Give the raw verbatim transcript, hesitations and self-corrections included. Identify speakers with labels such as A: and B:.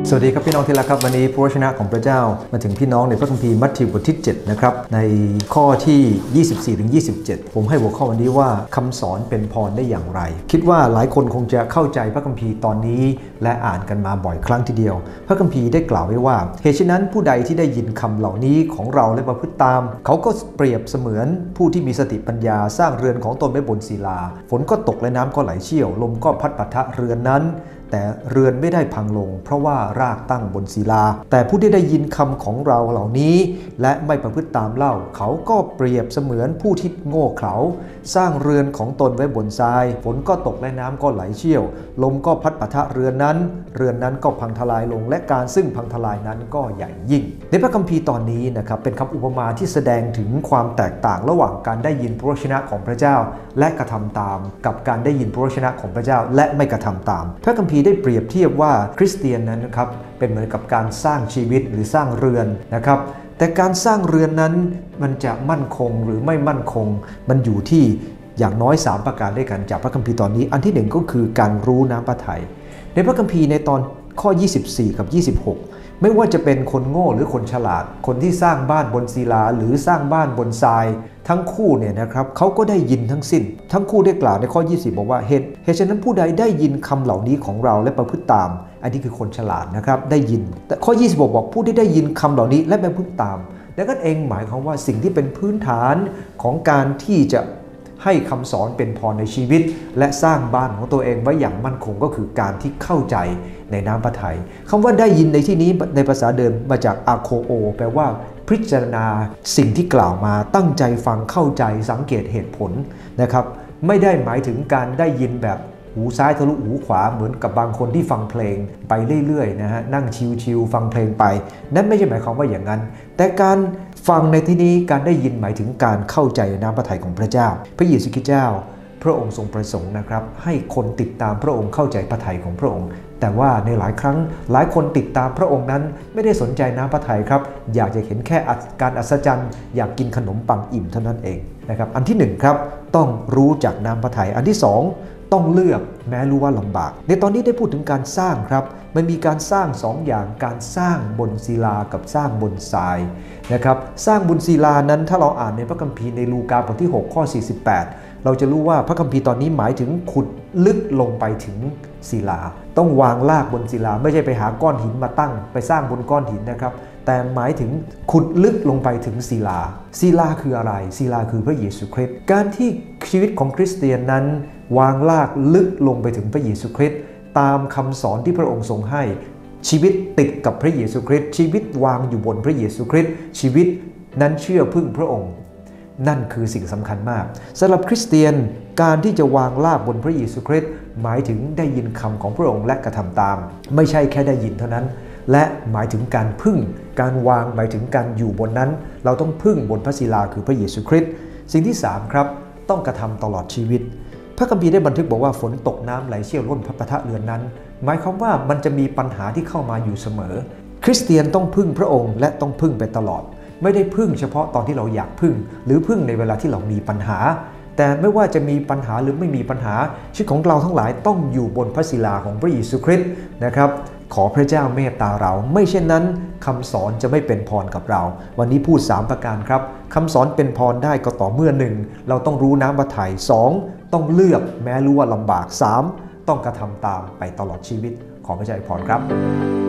A: สวัสดีครับพี่น้องที่รักครับวันนี้พระวจนะของพระเจ้ามาถึงพี่น้องในพระคัมภีร์มัทธิวบทที่เจ็ดนะครับในข้อที่ ยี่สิบสี่ถึงยี่สิบเจ็ด ผมให้หัวข้อวันนี้ว่าคำสอนเป็นพรได้อย่างไรคิดว่าหลายคนคงจะเข้าใจพระคัมภีร์ตอนนี้และอ่านกันมาบ่อยครั้งทีเดียวพระคัมภีร์ได้กล่าวไว้ว่าเหตุฉะนั้นผู้ใดที่ได้ยินคำเหล่านี้ของเราและประพฤติตามเขาก็เปรียบเสมือนผู้ที่มีสติปัญญาสร้างเรือนของตนไว้บนศิลาฝนก็ตกและน้ำก็ไหลเชี่ยวลมก็พัดปะทะเรือนนั้นแต่เรือนไม่ได้พังลงเพราะว่ารากตั้งบนศิลาแต่ผู้ที่ได้ยินคำของเราเหล่านี้และไม่ประพฤติตามเล่าเขาก็เปรียบเสมือนผู้ที่โง่เขลาสร้างเรือนของตนไว้บนทรายฝนก็ตกและน้ำก็ไหลเชี่ยวลมก็พัดปะทะเรือนนั้นเรือนนั้นก็พังทลายลงและการซึ่งพังทลายนั้นก็ใหญ่ยิ่งในพระคัมภีร์ตอนนี้นะครับเป็นคำอุปมาที่แสดงถึงความแตกต่างระหว่างการได้ยินพระวจนะของพระเจ้าและกระทำตามกับการได้ยินพระวจนะของพระเจ้าและไม่กระทำตามพระคัมภีร์ได้เปรียบเทียบว่าคริสเตียนนั้นนะครับเป็นเหมือนกับการสร้างชีวิตหรือสร้างเรือนนะครับแต่การสร้างเรือนนั้นมันจะมั่นคงหรือไม่มั่นคงมันอยู่ที่อย่างน้อยสามประการด้วยกันจากพระคัมภีร์ตอนนี้อันที่หนึ่งก็คือการรู้น้ำพระทัยในพระคัมภีร์ในตอนข้อยี่สิบสี่กับยี่สิบหกไม่ว่าจะเป็นคนโง่หรือคนฉลาดคนที่สร้างบ้านบนศิลาหรือสร้างบ้านบนทรายทั้งคู่เนี่ยนะครับเขาก็ได้ยินทั้งสิ้นทั้งคู่ได้กล่าวในข้อยี่สิบบอกว่าเหตุเหตุฉะนั้นผู้ใดได้ยินคำเหล่านี้ของเราและประพฤติตามอันนี้คือคนฉลาดนะครับได้ยินแต่ข้อยี่สิบหกบอกผู้ที่ได้ยินคำเหล่านี้และประพฤติตามและก็เองหมายความว่าสิ่งที่เป็นพื้นฐานของการที่จะให้คำสอนเป็นพรในชีวิตและสร้างบ้านของตัวเองไว้อย่างมั่นคงก็คือการที่เข้าใจในน้ำพระทัยคำว่าได้ยินในที่นี้ในภาษาเดิมมาจากอาโคโอแปลว่าพิจารณาสิ่งที่กล่าวมาตั้งใจฟังเข้าใจสังเกตเหตุผลนะครับไม่ได้หมายถึงการได้ยินแบบหูซ้ายทะลุหูขวาเหมือนกับบางคนที่ฟังเพลงไปเรื่อยๆนะฮะนั่งชิลๆฟังเพลงไปนั่นไม่ใช่หมายความว่าอย่างนั้นแต่การฟังในที่นี้การได้ยินหมายถึงการเข้าใจน้ำพระทัยของพระเจ้าพระเยซูคริสต์เจ้าพระองค์ทรงประสงค์นะครับให้คนติดตามพระองค์เข้าใจพระทัยของพระองค์แต่ว่าในหลายครั้งหลายคนติดตามพระองค์นั้นไม่ได้สนใจน้ำพระทัยครับอยากจะเห็นแค่การอัศจรรย์อยากกินขนมปังอิ่มเท่านั้นเองนะครับอันที่หนึ่งครับต้องรู้จักน้ำพระทัยอันที่สองต้องเลือกแม้รู้ว่าลำบากในตอนนี้ได้พูดถึงการสร้างครับมันมีการสร้างสองอย่างการสร้างบนศิลากับสร้างบนทรายนะครับสร้างบนศิลานั้นถ้าเราอ่านในพระคัมภีร์ในลูกาบทที่หกข้อสี่สิบแปดเราจะรู้ว่าพระคัมภีร์ตอนนี้หมายถึงขุดลึกลงไปถึงศิลาต้องวางรากบนศิลาไม่ใช่ไปหาก้อนหินมาตั้งไปสร้างบนก้อนหินนะครับแต่หมายถึงขุดลึกลงไปถึงศิลาศิลาคืออะไรศิลาคือพระเยซูคริสต์การที่ชีวิตของคริสเตียนนั้นวางรากลึกลงไปถึงพระเยซูคริสต์ตามคำสอนที่พระองค์ทรงให้ชีวิตติดกับพระเยซูคริสต์ชีวิตวางอยู่บนพระเยซูคริสต์ชีวิตนั้นเชื่อพึ่งพระองค์นั่นคือสิ่งสำคัญมากสำหรับคริสเตียนการที่จะวางรากบนพระเยซูคริสต์หมายถึงได้ยินคำของพระองค์และกระทำตามไม่ใช่แค่ได้ยินเท่านั้นและหมายถึงการพึ่งการวางหมายถึงการอยู่บนนั้นเราต้องพึ่งบนพระศิลาคือพระเยซูคริสต์สิ่งที่สามครับต้องกระทำตลอดชีวิตพระคัมภีร์ได้บันทึกบอกว่าฝนตกน้ำไหลเชี่ยวล้นพัดปะทะเรือนนั้นหมายความว่ามันจะมีปัญหาที่เข้ามาอยู่เสมอคริสเตียนต้องพึ่งพระองค์และต้องพึ่งไปตลอดไม่ได้พึ่งเฉพาะตอนที่เราอยากพึ่งหรือพึ่งในเวลาที่เรามีปัญหาแต่ไม่ว่าจะมีปัญหาหรือไม่มีปัญหาชีวิตของเราทั้งหลายต้องอยู่บนพระศิลาของพระเยซูคริสต์นะครับขอพระเจ้าเมตตาเราไม่เช่นนั้นคำสอนจะไม่เป็นพรกับเราวันนี้พูดสามประการครับคำสอนเป็นพรได้ก็ต่อเมื่อหนึ่งเราต้องรู้น้ำพระทัยสองต้องเลือกแม้รู้ว่าลำบากสามต้องกระทำตามไปตลอดชีวิตขอพระเจ้าอวยพรครับ